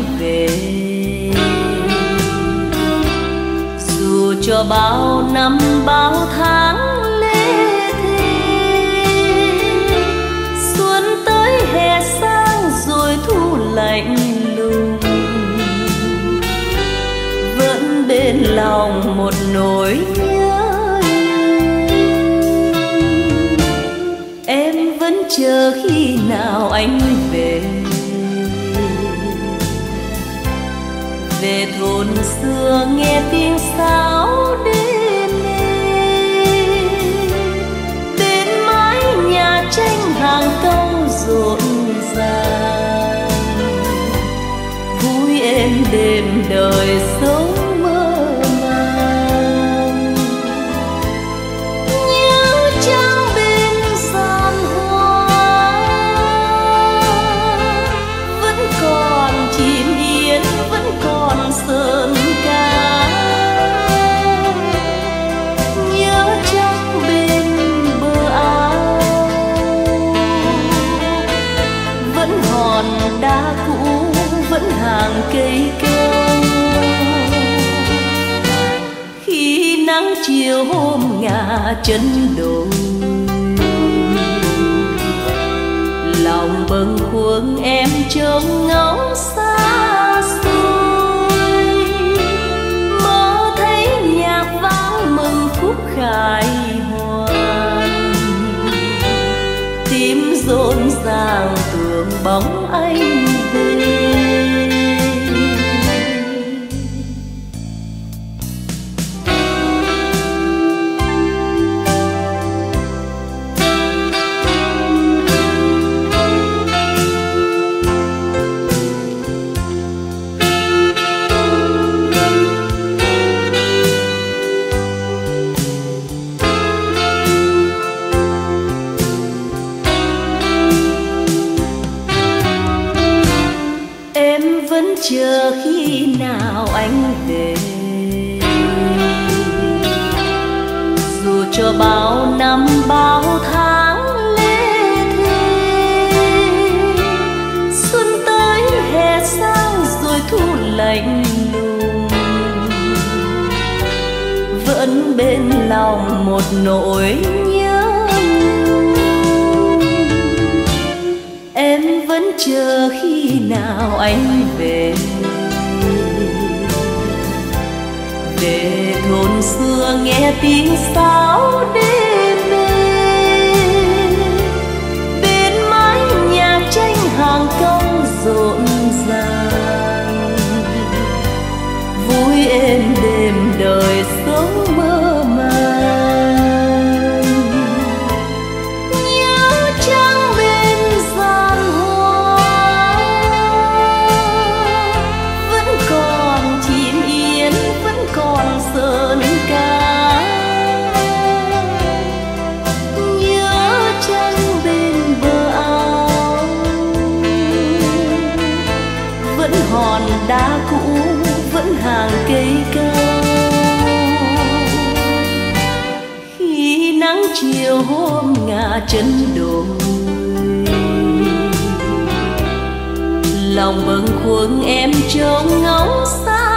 về. Dù cho bao năm bao tháng lê thế, xuân tới hè sang rồi thu lạnh lùng, vẫn bên lòng một nỗi nhớ. Em vẫn chờ khi nào anh về, về thôn xưa nghe tiếng sáo đêm đê, bên mái nhà tranh hàng câu rộn ràng, vui êm đêm đời sống mơ màng. Nhớ trăng bên giàn hoa, vẫn còn chim yên, vẫn còn sơn ca. Nhớ trăng bên bờ ao, vẫn hòn đá cũ, vẫn hàng cây keo. Khi nắng chiều hôm ngả chân đồi, lòng bâng khuâng em trông ngóng xa xôi, mơ thấy nhạc vang mừng khúc khai hoàn, tim rộn ràng tưởng bóng anh về. Chờ khi nào anh về, dù cho bao năm bao tháng lê thế, xuân tới hè sang rồi thu lạnh lùng, vẫn bên lòng một nỗi nhớ. Em vẫn chờ khi nào anh về, về thôn xưa nghe tiếng sáo đêm đê, bên mái nhà tranh hàng công rộn ràng, vui êm đêm đời sống mơ màng. Nhớ trăng bên giàn hoa, vẫn còn chim yên, vẫn còn sơn ca. Nhớ trăng bên bờ ao, vẫn hòn đá cũ, vẫn hàng cây cao. Khi nắng chiều hôm ngả chân đồi, lòng bâng khuâng em trông ngóng xa